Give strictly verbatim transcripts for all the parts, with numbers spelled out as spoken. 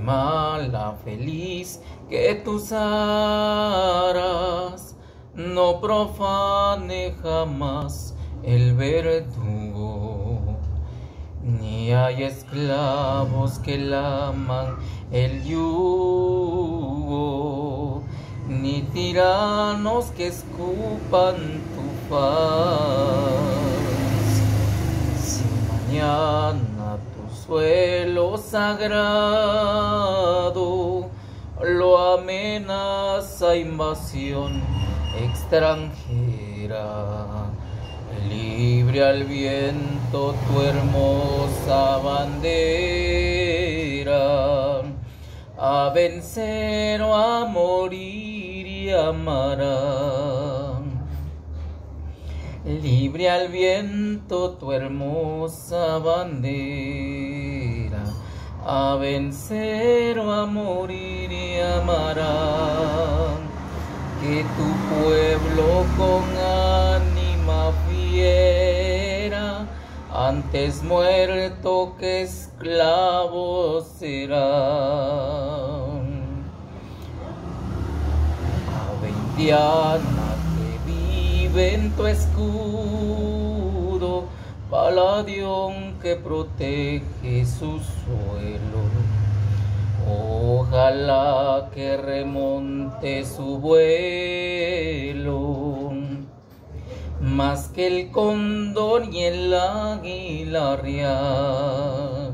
mala feliz que tus aras no profane jamás el verdugo, ni hay esclavos que laman el yugo, ni tiranos que escupan tu faz. Si mañana tu suelo sagrado lo amenaza invasión extranjera, libre al viento tu hermosa bandera, a vencer o a morir y amará. Libre al viento tu hermosa bandera, a vencer o a morir y amará. Que tu pueblo con ánima fiera, antes muerto que esclavo será. Aventiana que vive en tu escudo, Paladión que protege su suelo, ojalá que remonte su vuelo, más que el cóndor y el águila real.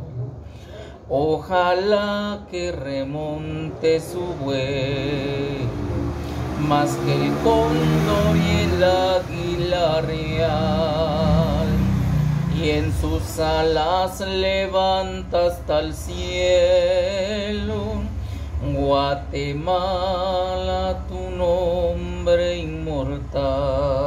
Ojalá que remonte su vuelo, más que el cóndor y el águila real, y en sus alas levanta hasta el cielo, Guatemala, tu nombre inmortal.